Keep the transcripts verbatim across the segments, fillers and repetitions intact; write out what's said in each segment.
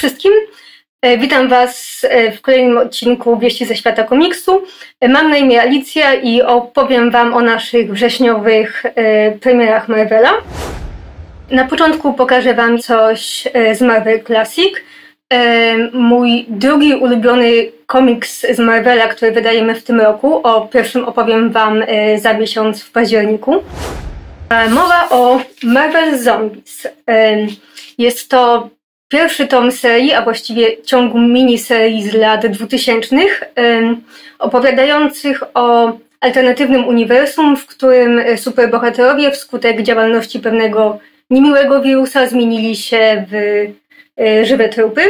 wszystkim. Witam Was w kolejnym odcinku Wieści ze świata komiksu. Mam na imię Alicja i opowiem Wam o naszych wrześniowych premierach Marvela. Na początku pokażę Wam coś z Marvel Classic. Mój drugi ulubiony komiks z Marvela, który wydajemy w tym roku. O pierwszym opowiem Wam za miesiąc w październiku. Mowa o Marvel Zombies. Jest to pierwszy tom serii, a właściwie ciągu miniserii z lat dwutysięcznych, opowiadających o alternatywnym uniwersum, w którym superbohaterowie wskutek działalności pewnego niemiłego wirusa zmienili się w żywe trupy.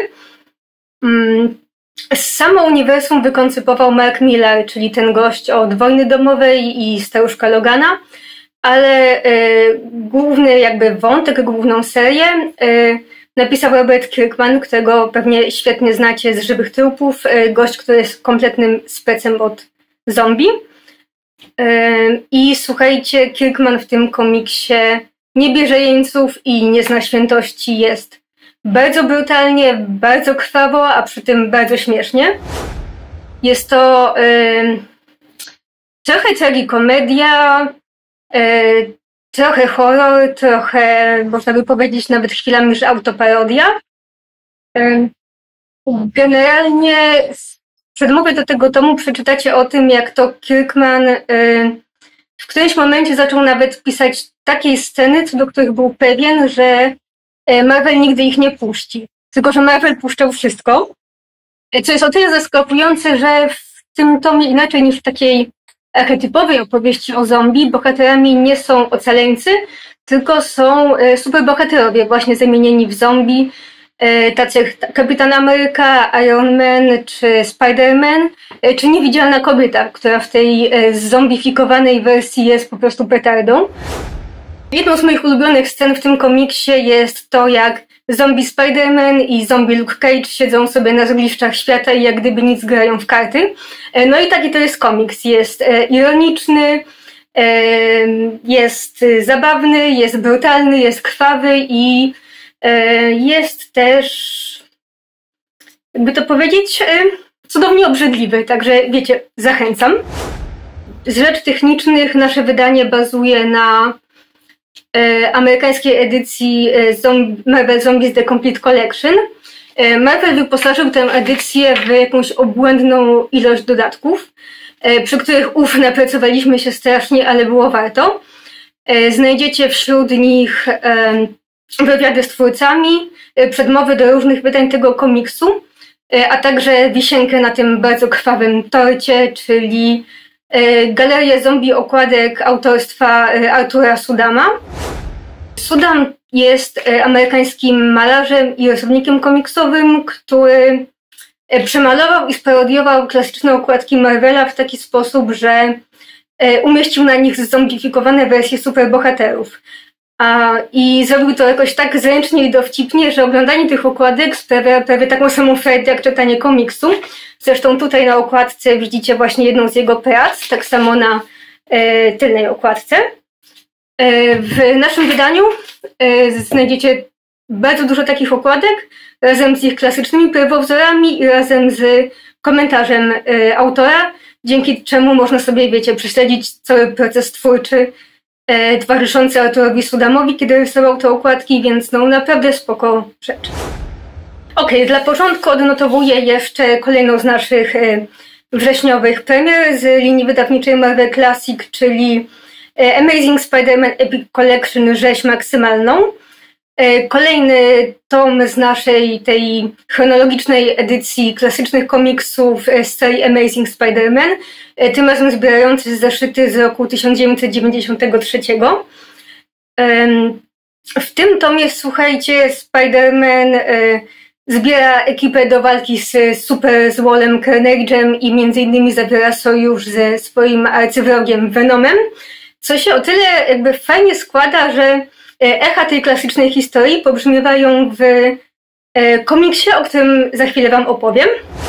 Samo uniwersum wykoncypował Mark Millar, czyli ten gość od Wojny Domowej i Staruszka Logana, ale główny jakby wątek, główną serię napisał Robert Kirkman, którego pewnie świetnie znacie z Żywych Trupów, gość, który jest kompletnym specem od zombie. I słuchajcie, Kirkman w tym komiksie nie bierze jeńców i nie zna świętości, jest bardzo brutalnie, bardzo krwawo, a przy tym bardzo śmiesznie. Jest to y, trochę tragikomedia, y, trochę horror, trochę, można by powiedzieć, nawet chwilami, że autoparodia. Generalnie w przedmowie do tego tomu przeczytacie o tym, jak to Kirkman w którymś momencie zaczął nawet pisać takie sceny, co do których był pewien, że Marvel nigdy ich nie puści. Tylko że Marvel puszczał wszystko. Co jest o tyle zaskakujące, że w tym tomie inaczej niż w takiej archetypowej opowieści o zombie bohaterami nie są ocaleńcy, tylko są superbohaterowie właśnie zamienieni w zombie, tacy jak Kapitan Ameryka, Iron Man czy Spider-Man, czy Niewidzialna Kobieta, która w tej zombifikowanej wersji jest po prostu petardą. Jedną z moich ulubionych scen w tym komiksie jest to, jak zombie Spider-Man i zombie Luke Cage siedzą sobie na zgliszczach świata i jak gdyby nic grają w karty. No i taki to jest komiks. Jest ironiczny, jest zabawny, jest brutalny, jest krwawy i jest też, jakby to powiedzieć, cudownie obrzydliwy. Także wiecie, zachęcam. Z rzeczy technicznych nasze wydanie bazuje na amerykańskiej edycji Marvel Zombies The Complete Collection. Marvel wyposażył tę edycję w jakąś obłędną ilość dodatków, przy których uf, napracowaliśmy się strasznie, ale było warto. Znajdziecie wśród nich wywiady z twórcami, przedmowy do różnych wydań tego komiksu, a także wisienkę na tym bardzo krwawym torcie, czyli galerię zombie okładek autorstwa Artura Sudama. Sudam jest amerykańskim malarzem i rysownikiem komiksowym, który przemalował i sparodiował klasyczne okładki Marvela w taki sposób, że umieścił na nich zombifikowane wersje superbohaterów. I zrobił to jakoś tak zręcznie i dowcipnie, że oglądanie tych okładek sprawia prawie taką samą frajdę jak czytanie komiksu. Zresztą tutaj na okładce widzicie właśnie jedną z jego prac, tak samo na e, tylnej okładce. E, w naszym wydaniu e, znajdziecie bardzo dużo takich okładek, razem z ich klasycznymi pierwowzorami i razem z komentarzem e, autora, dzięki czemu można sobie, wiecie, prześledzić cały proces twórczy e, towarzyszący Arturowi Sudamowi, kiedy rysował te okładki, więc no naprawdę spoko rzecz. Ok, dla porządku odnotowuję jeszcze kolejną z naszych e, wrześniowych premier z linii wydawniczej Marvel Classic, czyli e, Amazing Spider-Man Epic Collection Rzeź Maksymalną. E, kolejny tom z naszej tej chronologicznej edycji klasycznych komiksów z serii Amazing Spider-Man, e, tym razem zbierający zeszyty z roku tysiąc dziewięćset dziewięćdziesiątego trzeciego. E, w tym tomie, słuchajcie, Spider-Man e, zbiera ekipę do walki z super złolem Carnage'em i między innymi zawiera sojusz ze swoim arcywrogiem Venomem, co się o tyle jakby fajnie składa, że echa tej klasycznej historii pobrzmiewają w komiksie, o którym za chwilę Wam opowiem.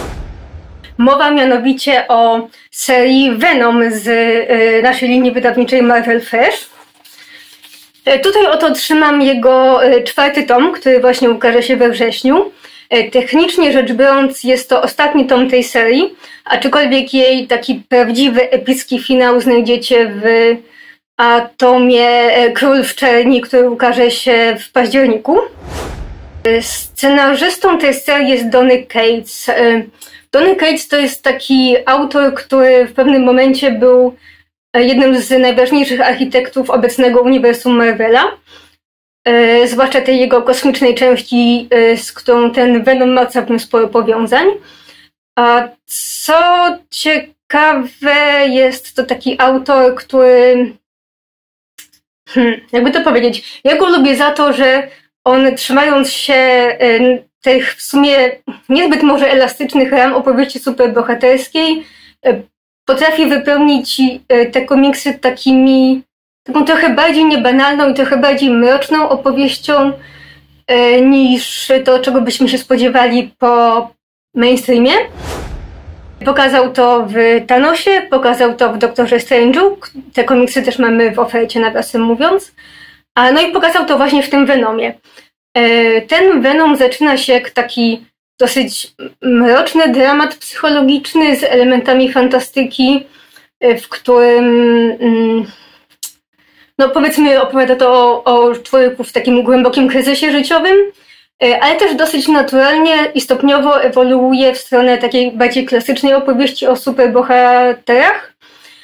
Mowa mianowicie o serii Venom z naszej linii wydawniczej Marvel Fresh. Tutaj oto trzymam jego czwarty tom, który właśnie ukaże się we wrześniu. Technicznie rzecz biorąc jest to ostatni tom tej serii, aczkolwiek jej taki prawdziwy, epicki finał znajdziecie w tomie Król w Czerni, który ukaże się w październiku. Scenarzystą tej serii jest Donny Cates. Donny Cates to jest taki autor, który w pewnym momencie był jednym z najważniejszych architektów obecnego uniwersum Marvela. Zwłaszcza tej jego kosmicznej części, z którą ten Venom ma całkiem sporo powiązań. A co ciekawe, jest to taki autor, który... Hmm, jakby to powiedzieć? Ja go lubię za to, że on, trzymając się tych w sumie niezbyt może elastycznych ram opowieści superbohaterskiej, potrafi wypełnić te komiksy takimi, taką trochę bardziej niebanalną i trochę bardziej mroczną opowieścią niż to, czego byśmy się spodziewali po mainstreamie. Pokazał to w Thanosie, pokazał to w Doktorze Strange'u. Te komiksy też mamy w ofercie, nawiasem mówiąc. A no i pokazał to właśnie w tym Venomie. Ten Venom zaczyna się jak taki dosyć mroczny dramat psychologiczny z elementami fantastyki, w którym no powiedzmy opowiada to o, o człowieku w takim głębokim kryzysie życiowym, ale też dosyć naturalnie i stopniowo ewoluuje w stronę takiej bardziej klasycznej opowieści o superbohaterach.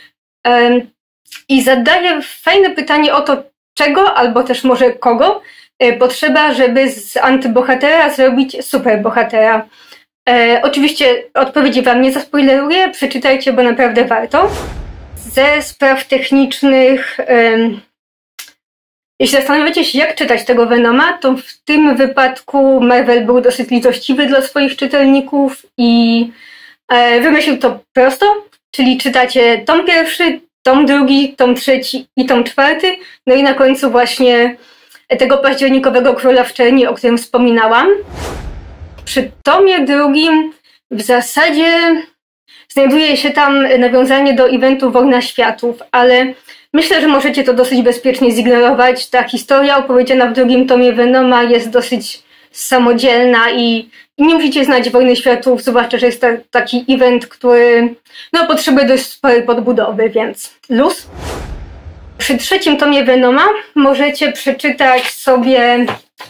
I zadaje fajne pytanie o to, czego, albo też może kogo potrzeba, żeby z antybohatera zrobić superbohatera. E, oczywiście odpowiedzi wam nie zaspoileruję, przeczytajcie, bo naprawdę warto. Ze spraw technicznych, e, jeśli zastanawiacie się, jak czytać tego Venoma, to w tym wypadku Marvel był dosyć litościwy dla swoich czytelników i e, wymyślił to prosto, czyli czytacie tom pierwszy, tom drugi, tom trzeci i tom czwarty, no i na końcu właśnie tego październikowego Króla w Czerni, o którym wspominałam. Przy tomie drugim w zasadzie znajduje się tam nawiązanie do eventu Wojna Światów, ale myślę, że możecie to dosyć bezpiecznie zignorować. Ta historia opowiedziana w drugim tomie Venoma jest dosyć samodzielna i, i nie musicie znać Wojny Światów, zwłaszcza, że jest to taki event, który no, potrzebuje dość sporej podbudowy, więc luz. Przy trzecim tomie Venoma możecie przeczytać sobie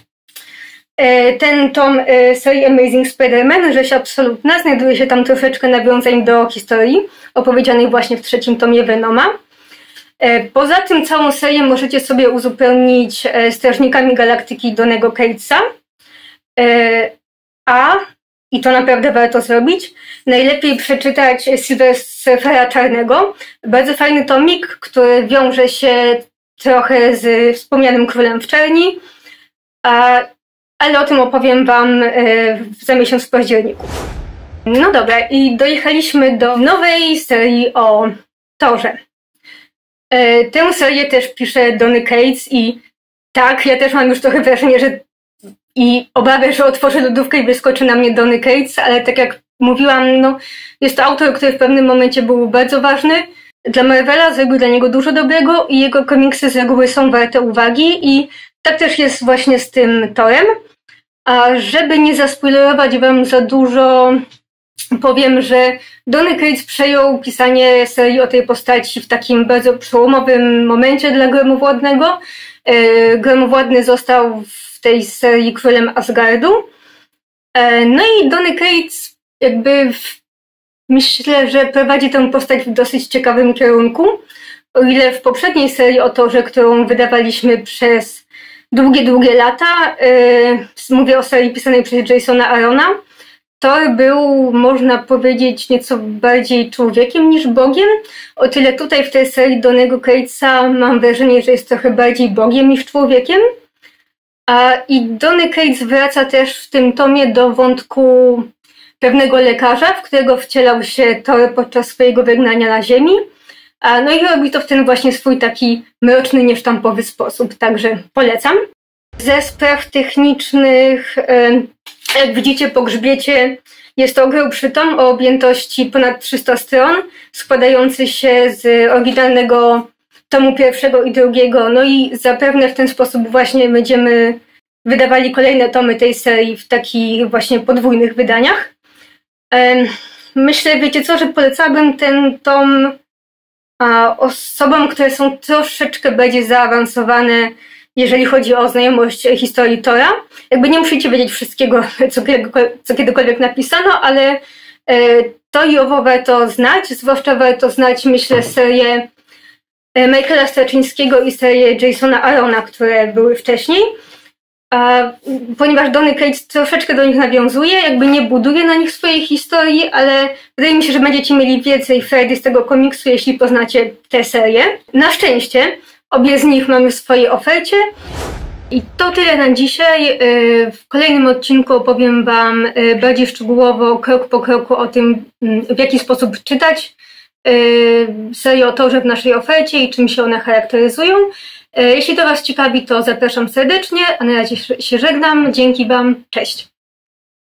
ten tom serii Amazing Spider-Man, rzeź absolutna. Znajduje się tam troszeczkę nawiązań do historii opowiedzianej właśnie w trzecim tomie Venoma. Poza tym całą serię możecie sobie uzupełnić Strażnikami Galaktyki Donnego Catesa. A, i to naprawdę warto zrobić, najlepiej przeczytać Silver Surfera Czarnego. Bardzo fajny tomik, który wiąże się trochę z wspomnianym Królem w Czerni, a, ale o tym opowiem wam za miesiąc w październiku. No dobra, i dojechaliśmy do nowej serii o Thorze. Tę serię też pisze Donny Cates i tak, ja też mam już trochę wrażenie, że i obawiam, że otworzę lodówkę i wyskoczy na mnie Donny Cates, ale tak jak mówiłam, no, jest to autor, który w pewnym momencie był bardzo ważny dla Marvela, zrobił dla niego dużo dobrego i jego komiksy z reguły są warte uwagi i tak też jest właśnie z tym Thorem. A żeby nie zaspoilerować wam za dużo, powiem, że Donny Cates przejął pisanie serii o tej postaci w takim bardzo przełomowym momencie dla Gromowładnego. Gromowładny został w tej serii królem Asgardu. No i Donny Cates jakby w, myślę, że prowadzi tę postać w dosyć ciekawym kierunku. O ile w poprzedniej serii o Thorze, którą wydawaliśmy przez długie, długie lata, yy, mówię o serii pisanej przez Jasona Aarona, Thor był, można powiedzieć, nieco bardziej człowiekiem niż Bogiem. O tyle tutaj w tej serii Donnego Catesa mam wrażenie, że jest trochę bardziej Bogiem niż człowiekiem. A i Donny Cates wraca też w tym tomie do wątku pewnego lekarza, w którego wcielał się Thor podczas swojego wygnania na ziemi. A no i robi to w ten właśnie swój taki mroczny, niesztampowy sposób, także polecam. Ze spraw technicznych, jak widzicie po grzbiecie, jest to grubszy tom o objętości ponad trzysta stron, składający się z oryginalnego tomu pierwszego i drugiego, no i zapewne w ten sposób właśnie będziemy wydawali kolejne tomy tej serii w takich właśnie podwójnych wydaniach. Myślę, wiecie co, że polecałabym ten tom osobom, które są troszeczkę bardziej zaawansowane, jeżeli chodzi o znajomość historii Tora. Jakby nie musicie wiedzieć wszystkiego, co, co kiedykolwiek napisano, ale to i owo warto znać, zwłaszcza warto znać, myślę, serię Michaela Straczyńskiego i serię Jasona Arona, które były wcześniej. A, ponieważ Donny Cates troszeczkę do nich nawiązuje, jakby nie buduje na nich swojej historii, ale wydaje mi się, że będziecie mieli więcej frajdy z tego komiksu, jeśli poznacie tę serię. Na szczęście obie z nich mamy w swojej ofercie. I to tyle na dzisiaj. W kolejnym odcinku opowiem Wam bardziej szczegółowo, krok po kroku o tym, w jaki sposób czytać serię o Torze w naszej ofercie i czym się one charakteryzują. Jeśli to Was ciekawi, to zapraszam serdecznie, a na razie się żegnam. Dzięki Wam, cześć!